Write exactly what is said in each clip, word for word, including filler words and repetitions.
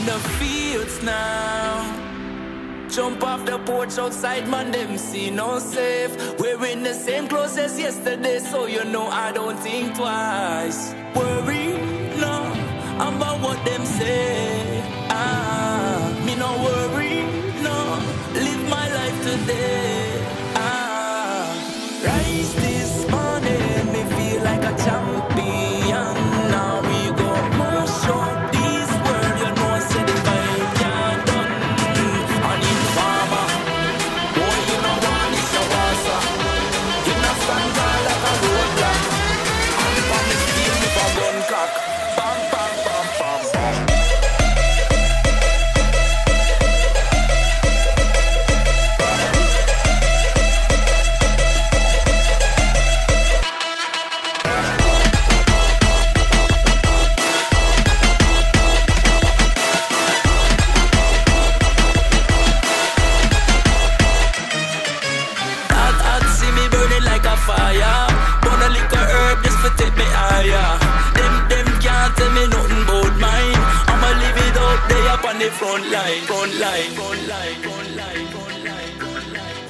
the fields now. Jump off the porch outside, man, them see no safe. Wearing the same clothes as yesterday, so you know I don't think twice. Worry, no, about what them say. Ah, me no worry, no, live my life today. Ah, rise this morning, me feel like a champion. Now we go mash up this world, you know, say the vibe can't done. And in farmer, boy, you know one is a wassa. You know stand tall like a roadblock. And from the steel with a gun cock. Bam, bam, bam, bam, bam. Fire, burn a little herb just for take me higher. Them, them can't tell me nothing about mine. I'ma live it up there up on the front line, front line, front line, front line, front line, front line,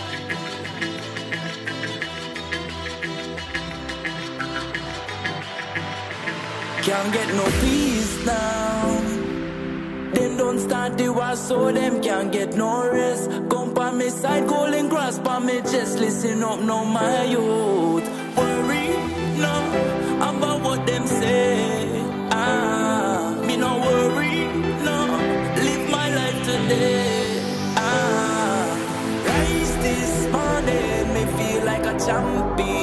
front line. Can't get no peace now. Them don't start the war, so them can't get no rest. Come by me side, calling grass by me chest. Listen up, no my youth. Worry, no, about what them say. Ah, me no worry, no, live my life today. Ah, rise this morning, me feel like a champion.